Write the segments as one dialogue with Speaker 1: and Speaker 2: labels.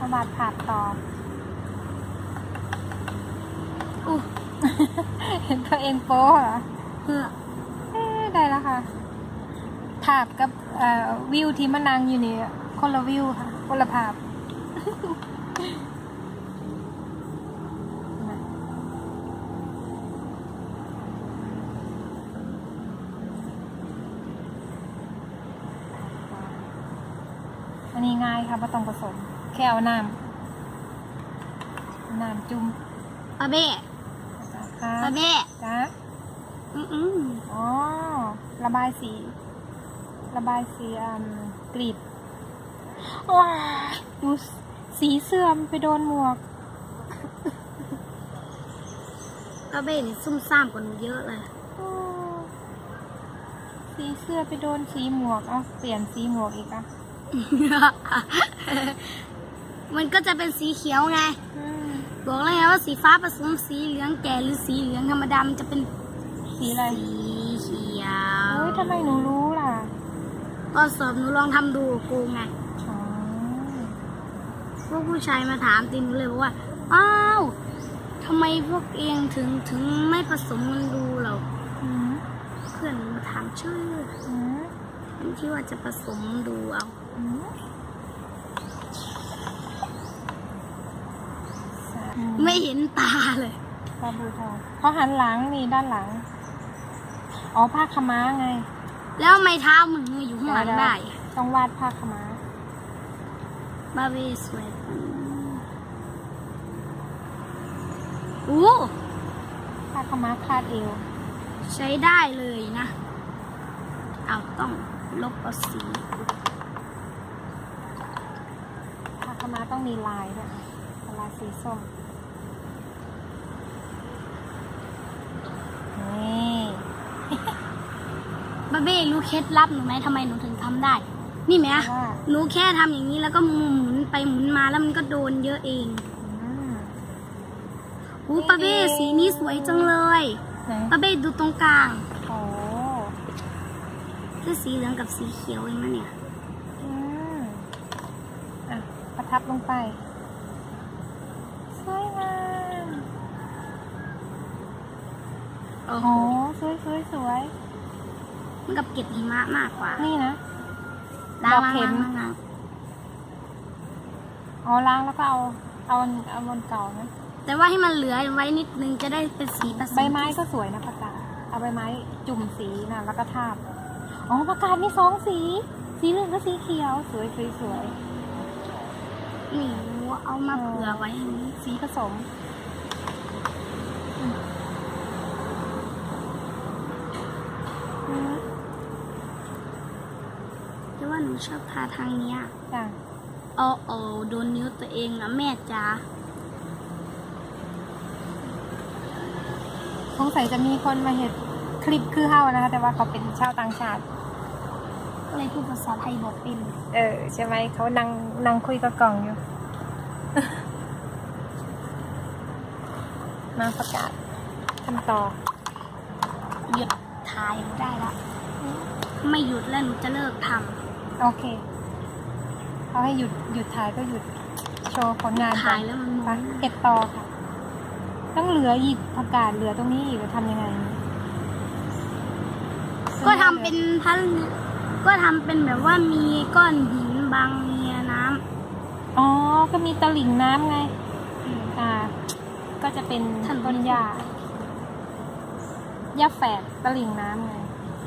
Speaker 1: วาดภาพต่อเห็นตัวเองโป๊เหรอได้แล้วค่ะภาพกับวิวที่มานั่งอยู่นี่คนละวิวค่ะคนละภาพอันนี้ง่ายค่ะไม่ต้องผสมแค่เอาน้ำจุ่ม
Speaker 2: ปะเบ้ปะเบ้
Speaker 1: จ้าอ๋อระบายสีกรีดว้าดูสีเสื่อมไปโดนหมวก
Speaker 2: ปะเบ้นี่ซุ่มซ่ามกว่าหนูเยอะเลย
Speaker 1: สีเสื้อไปโดนสีหมวกเอาเปลี่ยนสีหมวกอีกอ่ะ
Speaker 2: มันก็จะเป็นสีเขียวไงบอกแล้วไงว่าสีฟ้าผสมสีเหลืองแก่หรือสีเหลืองธรรมดามันจะเป็น
Speaker 1: สีอะไร
Speaker 2: สีเขียว
Speaker 1: ทำไมหนูรู้ล่ะ
Speaker 2: ก็สอบหนูลองทำดูกูไงพวกผู้ชายมาถามติหนูเลยบอกว่าอ้าวทำไมพวกเองถึงไม่ผสมกันดูเราเพื่อนมาถามชื่อที่ว่าจะผสมดูเอาไม่เห็นตาเลย
Speaker 1: ปลาบูทองเขาหันหลังนี่ด้านหลังอ๋อผ้าขม้าไง
Speaker 2: แล้วไม้เท้ามึงอยู่ข้างหลังได้
Speaker 1: ต้องวาดผ้าขม้า
Speaker 2: บาร์บี้สวยโอ้
Speaker 1: ผ้าขม้าคาดเอว
Speaker 2: ใช้ได้เลยนะเอาต้องลบเอาสี
Speaker 1: ผ้าขม้าต้องมีลายด้วยลายสีส้ม
Speaker 2: บาเบ้รู้เคล็ดลับหนูไหมทำไมหนูถึงทำได้นี่ไหมหนูแค่ทำอย่างนี้แล้วก็หมุนไปหมุนมาแล้วมันก็โดนเยอะเองบาเบ้สีนี้สวยจังเลยบาเบ้ดูตรงกลางคือสีเหลืองกับสีเขียวเองนะเนี่ย
Speaker 1: ประทับลงไปสวยงามโอ้โหสวย
Speaker 2: มันกับเก็บหิมะมากกว่า
Speaker 1: นี่นะ
Speaker 2: ล้าง
Speaker 1: อ๋อล้างแล้วก็เอาบนเก่านะ
Speaker 2: แต่ว่าให้มันเหลือไว้นิดนึงจะได้เป็นสีผสม
Speaker 1: ใบไม้ก็สวยนะประกาศเอาใบไม้จุ่มสีนะแล้วก็ทาบอ๋อประกาศมี2สีเหลืองกับสีเขียวสวย
Speaker 2: นี่เอามาเผื่อไว้
Speaker 1: สีผสม
Speaker 2: แต่ว่าหนูชอบทาทางนี้
Speaker 1: จ้ะ
Speaker 2: โดนนิ้วตัวเองนะแม่จ๋า
Speaker 1: สงสัยจะมีคนมาเห็นคลิปคือเฮานะคะแต่ว่าเขาเป็นชาวต่างชาติ
Speaker 2: ก็เลยพูดภาษาไทยบอกเป็น
Speaker 1: ใช่ไหมเขานั่งคุยกับกล่องอยู่ มาประกาศทำต่อ
Speaker 2: หยุดถ่ายได้แล้วไม่หยุดแล้วหนูจะเลิกท
Speaker 1: ำโอเคเขาให้หยุดถ่ายก็หยุดโชว์ผลงาน
Speaker 2: ถ่ายแล้วมัน
Speaker 1: เก็บต่อค่ะต้องเหลืออีกประกาศเหลือตรงนี้อีกจะทำยังไง
Speaker 2: ก็ทำเป็นก็ทำเป็นแบบว่ามีก้อนหินบางมีน้ำ
Speaker 1: อ๋อก็มีตลิ่งน้ำไงก็จะเป็นต้นหญ้าแฝดตลิ่งน้ำไง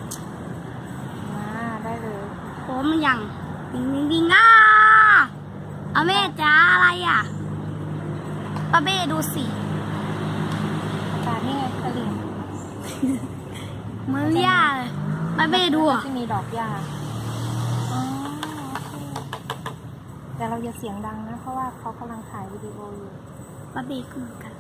Speaker 1: ได้เลย
Speaker 2: โอ้มันยังดิงเอาแม่จ้าอะไรป้าเบ้ดูสิ
Speaker 1: นี่ไงตลิ่ง
Speaker 2: เหมือนหญ้าเลยป้าเบ้ดู
Speaker 1: ที่มีดอกหญ้าแต่เราอย่าเสียงดังนะเพราะว่าเขากำลังถ่ายวิดีโออยู่
Speaker 2: ป้าเบ้ก็เหมือนกัน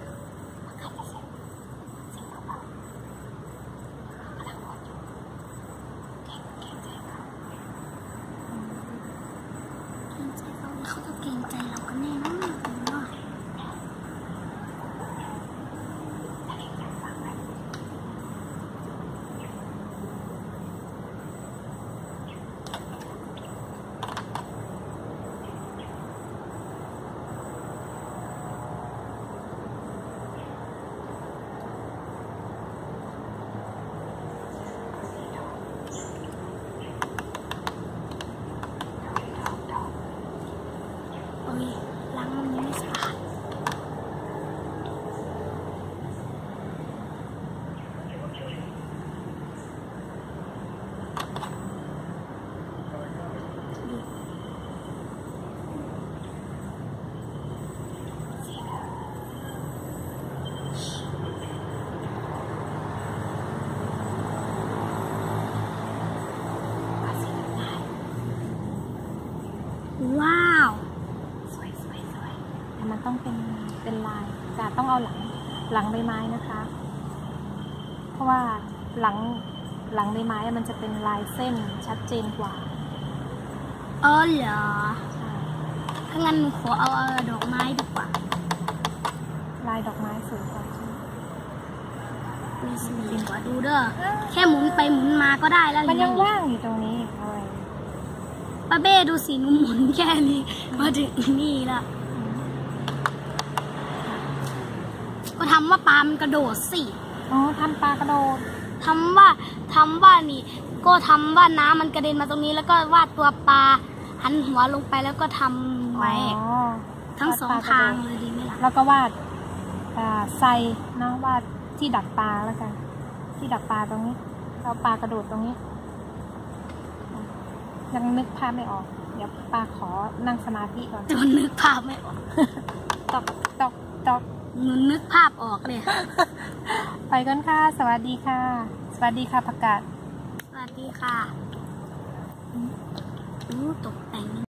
Speaker 2: เขาจะเกรงใจเรากันแน่นอน
Speaker 1: มันต้องเป็นลายกาดต้องเอาหลังใบไม้นะคะ เพราะว่าหลังใบไม้มันจะเป็นลายเส้นชัดเจนกว่า
Speaker 2: เหรอถ้างั้นหนูขอเอาดอกไม้ดีกว่า
Speaker 1: ลายดอกไม้สวยกว่าใช่ไหม
Speaker 2: มีสวยกว่าดูเด้อแค่หมุนไปหมุนมาก็ได้แล้ว
Speaker 1: มันยังว่างอยู่ตรงนี้เอาไว้
Speaker 2: ป้าเบ้ดูสิหนูหมุนแค่นี้มาถึงนี่ละก็ทำว่าปลามันกระโดดสิ
Speaker 1: อ๋อทำปลากระโดด
Speaker 2: ทำว่านี่ก็ทำว่าน้ำมันกระเด็นมาตรงนี้แล้วก็วาดตัวปลาหันหัวลงไปแล้วก็ทำไว้ทั้งสองทางเลยดีไหมล่ะ
Speaker 1: แล้วก็วาดไซเนาะวาดที่ดักปลาแล้วกันที่ดักปลาตรงนี้เอาปลากระโดดตรงนี้ยังนึกภาพไม่ออกเดี๋ยวปลาขอนั่งสมาธิก่อน
Speaker 2: จนนึกภาพไม่ออก
Speaker 1: ตอก
Speaker 2: หนูนึกภาพออกเลย
Speaker 1: ไปกันค่ะสวัสดีค่ะสวัสดีค่ะผักกาด
Speaker 2: สวัสดีค่ะตกแต่ง